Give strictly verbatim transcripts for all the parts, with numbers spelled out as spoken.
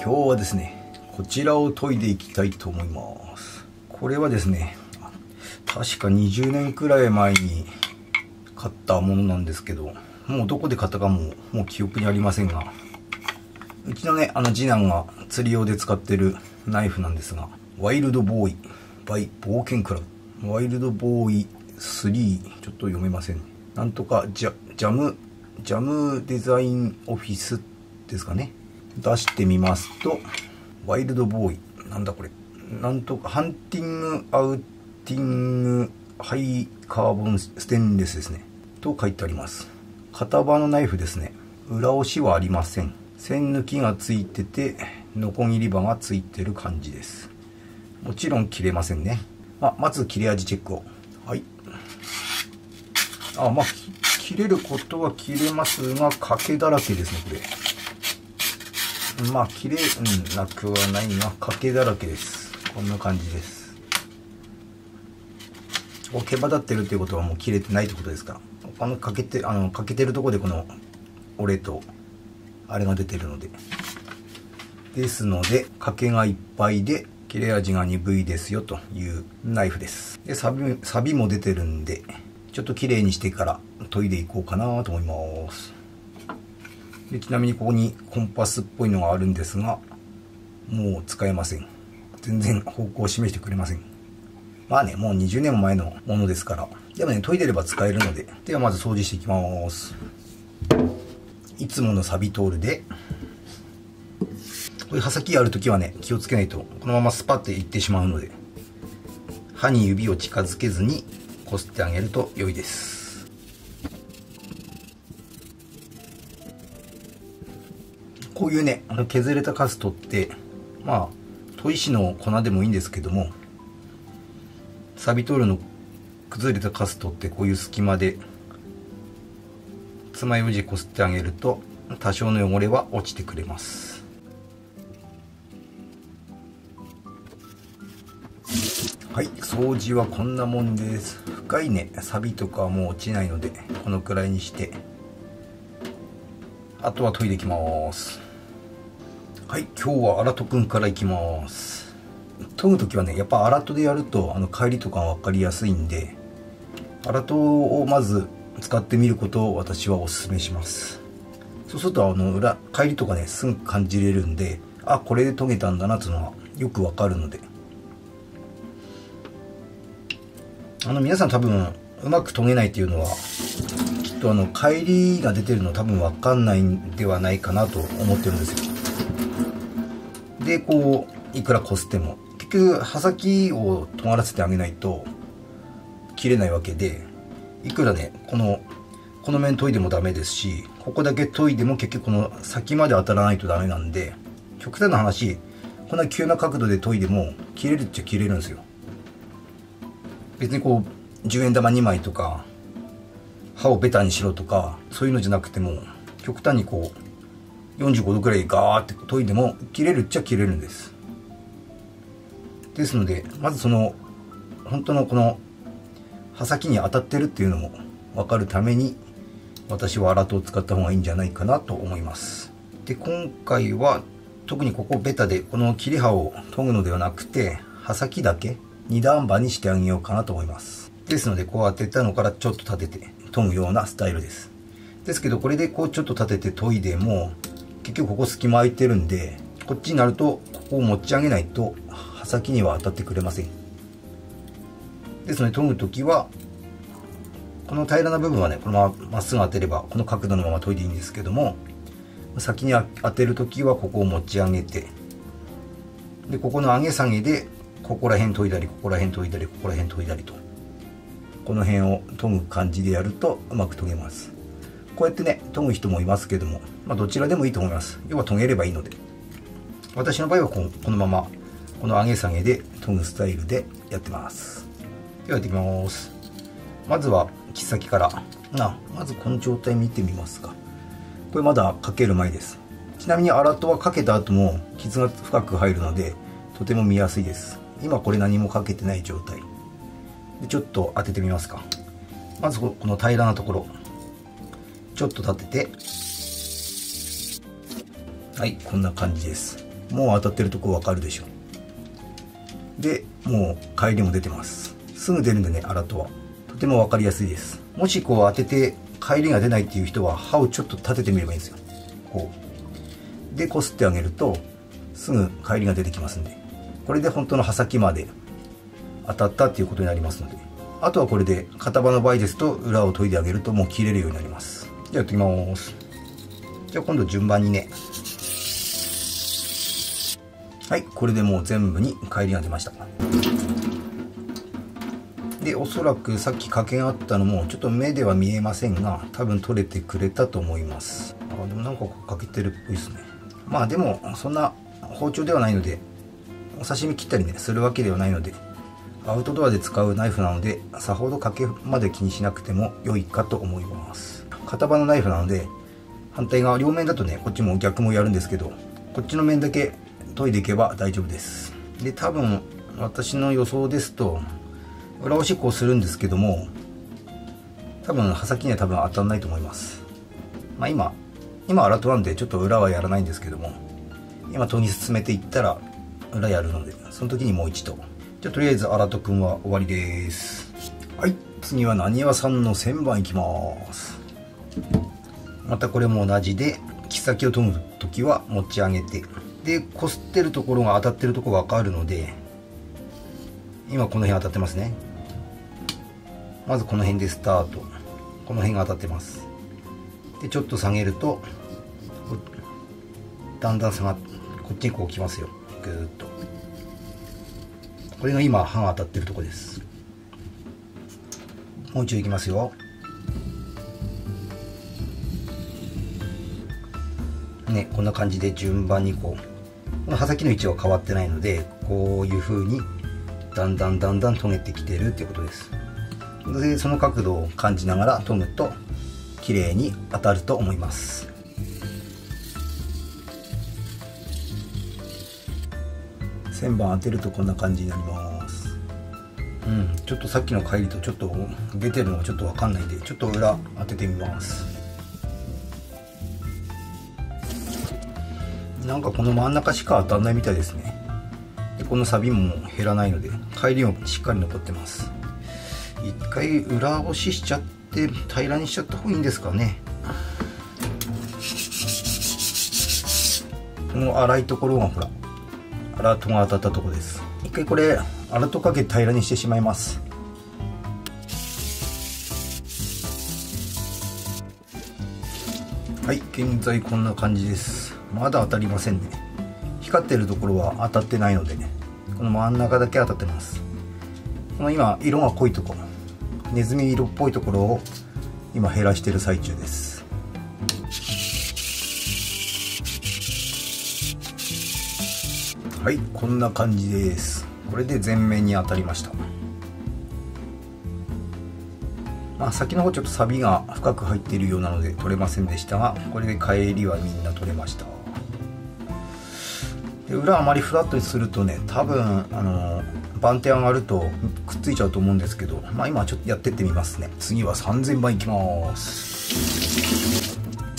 今日はですね、こちらを研いでいきたいと思います。これはですね、確かにじゅうねんくらい前に買ったものなんですけど、もうどこで買ったかももう記憶にありませんが、うちのね、あの次男が釣り用で使ってるナイフなんですが、ワイルドボーイ by 冒険クラブ、ワイルドボーイスリー、ちょっと読めませんね。なんとかジャジャムジャムデザインオフィスですかね。出してみますと、ワイルドボーイ、なんだこれ、なんとかハンティングアウティングハイカーボンステンレスですねと書いてあります。片刃のナイフですね。裏押しはありません。線抜きがついてて、ノコギリ刃がついてる感じです。もちろん切れませんね。あ、まず切れ味チェックを。はい。あ、まあ切れることは切れますが、欠けだらけですね、これ。まあ切れなくはないが、欠けだらけです。こんな感じです。こう毛羽立ってるっていうことはもう切れてないってことですから、あの欠けてあの欠けてるところでこの折れとあれが出てるので、ですので欠けがいっぱいで切れ味が鈍いですよというナイフです。でサビサビも出てるんで、ちょっと綺麗にしてから研いでいこうかなと思います。でちなみにここにコンパスっぽいのがあるんですが、もう使えません。全然方向を示してくれません。まあね、もうにじゅうねんも前のものですから。でもね、研いでれば使えるので。ではまず掃除していきます。いつものサビトールで、こういう刃先やるときはね、気をつけないとこのままスパッていってしまうので、刃に指を近づけずにこすってあげると良いです。こういうね、あの削れたカストって、まあ砥石の粉でもいいんですけども、サビトールの崩れたカストってこういう隙間で爪楊枝こすってあげると多少の汚れは落ちてくれます。はい、掃除はこんなもんです。深いね、サビとかはもう落ちないのでこのくらいにして、あとは研いでいきます。はい、今日は荒戸くんからいきます。研ぐときはね、やっぱ荒戸でやるとあの帰りとか分かりやすいんで、荒戸をまず使ってみることを私はおすすめします。そうするとあの裏帰りとかね、すぐ感じれるんで、あ、これで研げたんだなっていうのがよく分かるので、あの皆さん多分うまく研げないっていうのは、きっとあの帰りが出てるの多分分かんないんではないかなと思ってるんですよ。でこういくらこすっても結局刃先を尖らせてあげないと切れないわけで、いくらねこのこの面研いでもダメですし、ここだけ研いでも結局この先まで当たらないとダメなんで、極端な話こんな急な角度で研いでも切れるっちゃ切れるんですよ。別にこうじゅうえん玉にまいとか刃をベタにしろとかそういうのじゃなくても、極端にこうよんじゅうごどくらいガーって研いでも切れるっちゃ切れるんです。ですのでまずその本当のこの刃先に当たってるっていうのも分かるために、私は荒戸を使った方がいいんじゃないかなと思います。で今回は特にここベタでこの切れ刃を研ぐのではなくて、刃先だけ二段刃にしてあげようかなと思います。ですのでこう当てたのからちょっと立てて研ぐようなスタイルです。ですけどこれでこうちょっと立てて研いでも結局ここ隙間空いてるんで、こっちになるとここを持ち上げないと刃先には当たってくれません。ですので研ぐ時はこの平らな部分はね、このまままっすぐ当てればこの角度のまま研いでいいんですけども、先に当てる時はここを持ち上げて、でここの上げ下げでここら辺研いだりここら辺研いだりここら辺研いだりと、この辺を研ぐ感じでやるとうまく研げます。こうやってね研ぐ人もいますけども、まあ、どちらでもいいと思います。要は研げればいいので、私の場合はこのこのままこの上げ下げで研ぐスタイルでやってます。ではやっていきます。まずは切っ先からな、まずこの状態見てみますか。これまだかける前です。ちなみに荒戸はかけた後も傷が深く入るのでとても見やすいです。今これ何もかけてない状態で、ちょっと当ててみますか。まずこの平らなところちょっと立てて、はい、こんな感じです。 もう当たってるとこわかるでしょ。でもう帰りも出てます。すぐ出るんでね、アラトはとても分かりやすいです。もしこう当てて帰りが出ないっていう人は刃をちょっと立ててみればいいんですよ。こうでこすってあげるとすぐ帰りが出てきますんで、これで本当の刃先まで当たったっていうことになりますので、あとはこれで片刃の場合ですと裏を研いであげるともう切れるようになります。じゃあやってきます。じゃあ今度順番にね、はい、これでもう全部に帰りが出ました。でおそらくさっき欠けがあったのもちょっと目では見えませんが多分取れてくれたと思います。あでもなんか欠けてるっぽいですね。まあでもそんな包丁ではないので、お刺身切ったりねするわけではないので、アウトドアで使うナイフなのでさほど欠けまで気にしなくても良いかと思います。片刃のナイフなので反対側両面だとねこっちも逆もやるんですけど、こっちの面だけ研いでいけば大丈夫です。で多分私の予想ですと裏押しこうするんですけども、多分刃先には多分当たらないと思います。まあ今今アラトなんでちょっと裏はやらないんですけども、今研ぎ進めていったら裏やるのでその時にもう一度。じゃあとりあえずアラトくんは終わりです。はい、次はなにわさんの旋盤いきます。またこれも同じで切っ先を研ぐ時は持ち上げて、でこすってるところが当たってるところが分かるので、今この辺当たってますね。まずこの辺でスタート、この辺が当たってます。でちょっと下げるとだんだん下がってこっちにこう来ますよ。ぐーっとこれが今刃が当たってるところです。もう一度いきますよ。ね、こんな感じで順番にこう、この刃先の位置は変わってないので、こういう風にだんだんだんだん研げてきてるっていうことです。でその角度を感じながら研ぐと綺麗に当たると思います。旋盤当てるとこんな感じになります。うん、ちょっとさっきの帰りとちょっと出てるのがちょっと分かんないんで、ちょっと裏当ててみます。なんかこの真ん中しか当たんないみたいですね。でこの錆も減らないので帰りもしっかり残ってます。一回裏押ししちゃって平らにしちゃった方がいいんですかね。この粗いところがほらアラトが当たったところです。一回これアラトかけて平らにしてしまいます。はい、現在こんな感じです。まだ当たりませんね。光ってるところは当たってないのでね、この真ん中だけ当たってます。この今色が濃いところ、ネズミ色っぽいところを今減らしてる最中です。はい、こんな感じです。これで全面に当たりました。まあ、先の方ちょっとサビが深く入っているようなので取れませんでしたが、これで帰りはみんな取れました。で裏あまりフラットにするとね、多分あの番手上がるとくっついちゃうと思うんですけど、まあ今ちょっとやってってみますね。次はさんぜんばんいきます。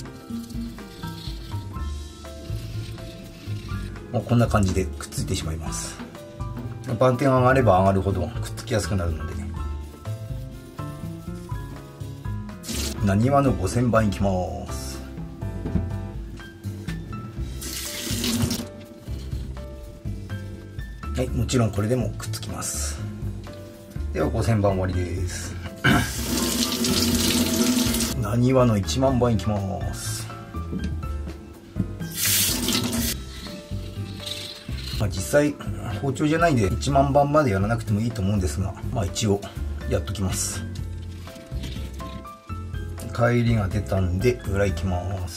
もうこんな感じでくっついてしまいます。番手が上がれば上がるほどくっつきやすくなるのでね。なにわのごせんばんいきます。はい、もちろんこれでもくっつきます。ではごせんばん終わりです。なにわのいちまんばんいきます。まあ、実際包丁じゃないんでいちまんばんまでやらなくてもいいと思うんですが、まあ一応やっときます。帰りが出たんで裏行きます。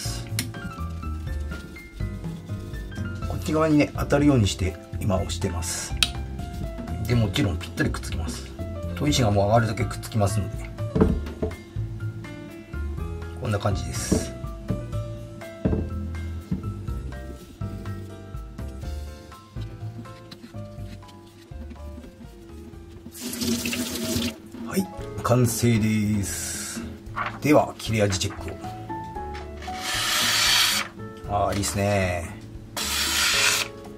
こっち側にね当たるようにして今押してます。でもちろんぴったりくっつきます。砥石がもう上がるだけくっつきますので、こんな感じです。はい、完成です。では切れ味チェックを。ああいいですね。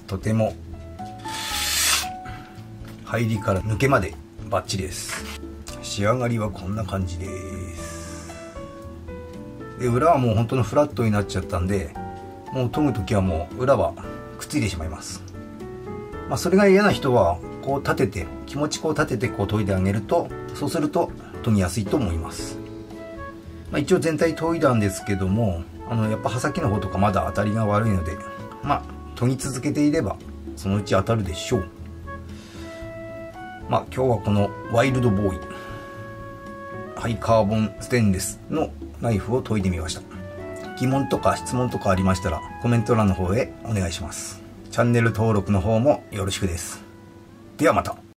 とても入りから抜けまでバッチリです。仕上がりはこんな感じです。で裏はもう本当のフラットになっちゃったんで、もう研ぐ時はもう裏はくっついてしまいます。まあ、それが嫌な人はこう立てて、気持ちこう立ててこう研いであげると、そうすると研ぎやすいと思います。まあ、一応全体研いだんですけども、あのやっぱ刃先の方とかまだ当たりが悪いので、まあ研ぎ続けていればそのうち当たるでしょう。まあ今日はこのワイルドボーイハイカーボンステンレスのナイフを研いでみました。疑問とか質問とかありましたらコメント欄の方へお願いします。チャンネル登録の方もよろしくです。ではまた。